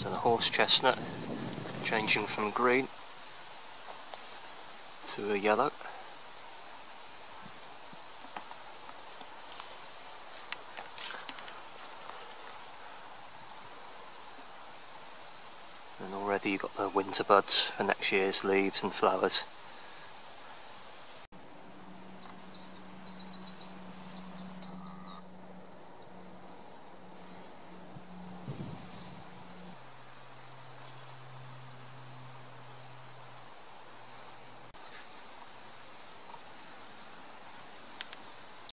So the horse chestnut changing from green to a yellow. And already you've got the winter buds for next year's leaves and flowers.